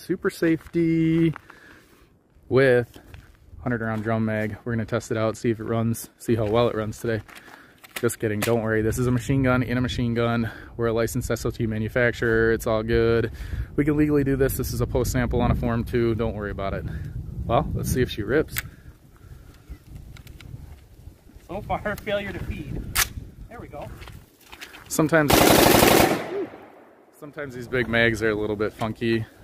super safety with 100 round drum mag. We're gonna test it out, see if it runs, see how well it runs today. Just kidding, don't worry. This is a machine gun in a machine gun. We're a licensed SOT manufacturer. It's all good. We can legally do this. This is a post sample on a Form 2. Don't worry about it. Well, let's see if she rips. So far, failure to feed. There we go. Sometimes these big mags are a little bit funky.